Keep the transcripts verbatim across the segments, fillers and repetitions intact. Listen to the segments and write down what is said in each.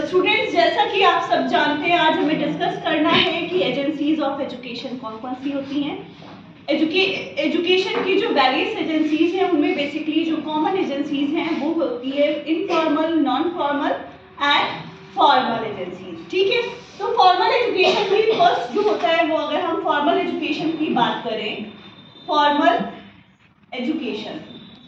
Students, जैसा कि आप सब जानते हैं, आज हमें डिस्कस करना है कि एजेंसीज ऑफ एजुकेशन कौन कौन सी होती हैं। एजुके एजुकेशन की जो वेरियस एजेंसीज हैं उनमें बेसिकली जो कॉमन एजेंसीज हैं वो होती है informal, non formal and formal agencies. ठीक है, तो फॉर्मल एजुकेशन की फर्स्ट जो होता है वो, अगर हम फॉर्मल एजुकेशन की बात करें, फॉर्मल एजुकेशन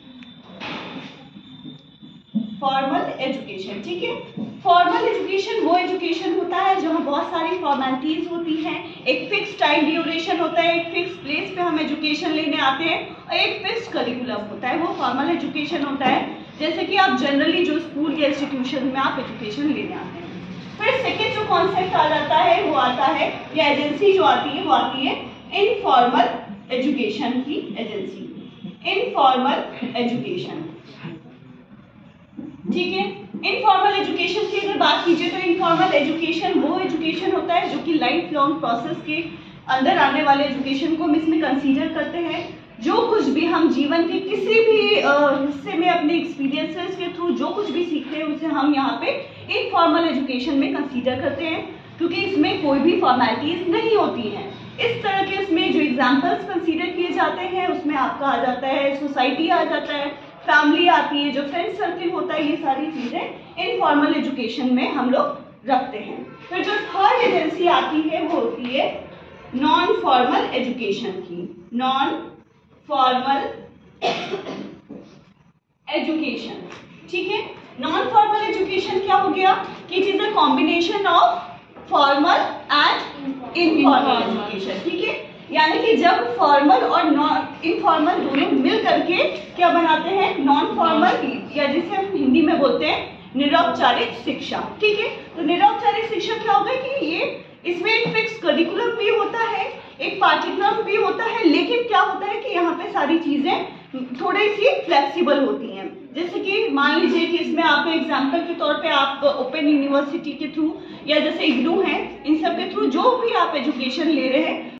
फॉर्मल एजुकेशन ठीक है, फॉर्मल एजुकेशन वो एजुकेशन होता है जहाँ बहुत सारी फॉर्मेलिटीज होती हैं, एक फिक्स टाइम ड्यूरेशन होता है, एक फिक्स प्लेस पे हम एजुकेशन लेने आते हैं और एक फिक्स करिकुलम होता है, वो फॉर्मल एजुकेशन होता है। जैसे कि आप जनरली जो स्कूल या इंस्टीट्यूशन में आप एजुकेशन लेने आते हैं। फिर सेकेंड जो कॉन्सेप्ट आ जाता है वो आता है, या एजेंसी जो आती है वो आती है इनफॉर्मल एजुकेशन की एजेंसी, इनफॉर्मल एजुकेशन। ठीक है, इनफॉर्मल एजुकेशन की अगर बात कीजिए तो इनफॉर्मल एजुकेशन वो एजुकेशन होता है जो कि लाइफ लॉन्ग प्रोसेस के अंदर आने वाले एजुकेशन को हम इसमें कंसीडर करते हैं। जो कुछ भी हम जीवन के किसी भी हिस्से में अपने एक्सपीरियंसेस के थ्रू जो कुछ भी सीखते हैं उसे हम यहाँ पे इनफॉर्मल एजुकेशन में कंसीडर करते हैं, क्योंकि इसमें कोई भी फॉर्मेलिटीज नहीं होती हैं। इस तरह के इसमें जो एग्जाम्पल्स कंसीडर किए जाते हैं उसमें आपका आ जाता है सोसाइटी, आ जाता है फैमिली, आती है जो फ्रेंड सर्किल होता है, ये सारी चीजें इनफॉर्मल एजुकेशन में हम लोग रखते हैं। फिर जो थर्ड एजेंसी आती है वो होती है नॉन फॉर्मल एजुकेशन की, नॉन फॉर्मल एजुकेशन। ठीक है, नॉन फॉर्मल एजुकेशन क्या हो गया कि it is a combination of formal and informal education. ठीक है, यानी कि जब फॉर्मल और नॉन इनफॉर्मल दोनों मिल करके क्या बनाते हैं, नॉन फॉर्मल, या जिसे हम हिंदी में बोलते हैं निरौपचारिक शिक्षा। ठीक है, तो निरौपचारिक शिक्षा क्या होगा कि ये इसमें एक फिक्स करिकुलम भी होता है, एक पाठ्यक्रम भी होता है, लेकिन क्या होता है कि यहाँ पे सारी चीजें थोड़ी सी फ्लेक्सिबल होती हैं। जैसे कि मान लीजिए कि इसमें आप एग्जाम्पल के तौर पे आप ओपन यूनिवर्सिटी के थ्रू या जैसे इग्नू है, इन सब के थ्रू जो भी आप एजुकेशन ले रहे हैं